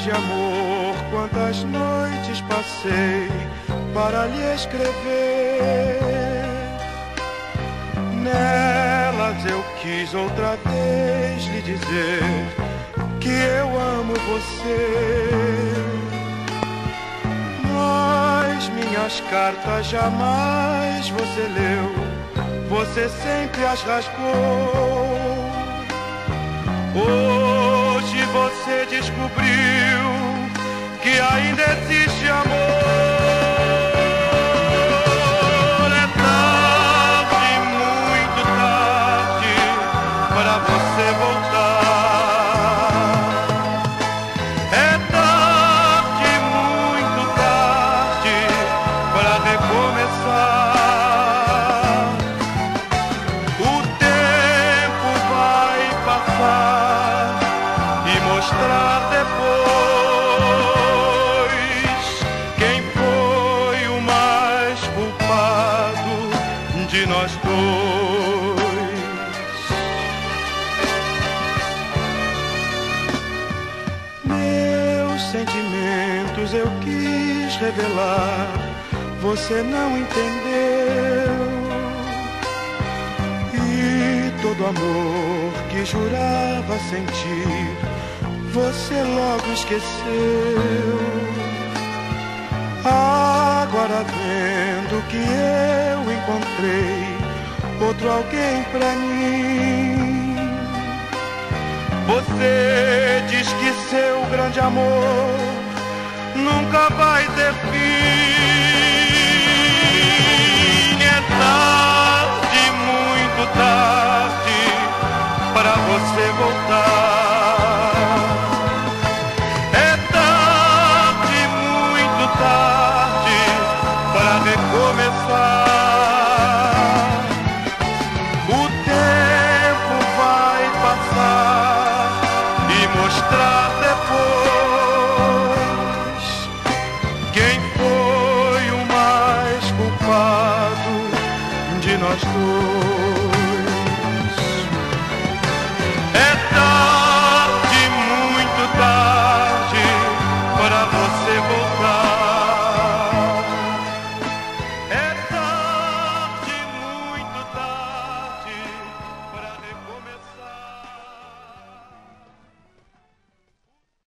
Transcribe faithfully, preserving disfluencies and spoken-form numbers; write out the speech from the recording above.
de amor, quantas noites passei para lhe escrever. Nelas eu quis outra vez lhe dizer que eu amo você. Mas minhas cartas jamais você leu, você sempre as rasgou. Hoje você descobriu que ainda existe amor. É tarde, muito tarde, para você voltar. É tarde, muito tarde, para recomeçar. O tempo vai passar e mostrar depois quem foi o mais culpado de nós dois. Meus sentimentos eu quis revelar, você não entendeu. E todo amor que jurava sentir, você logo esqueceu. Agora vendo que eu encontrei outro alguém pra mim, você diz que seu grande amor nunca vai ter fim. É tarde, muito tarde, para você voltar. Recomeçar. O tempo vai passar e mostrar depois quem foi o mais culpado de nós dois.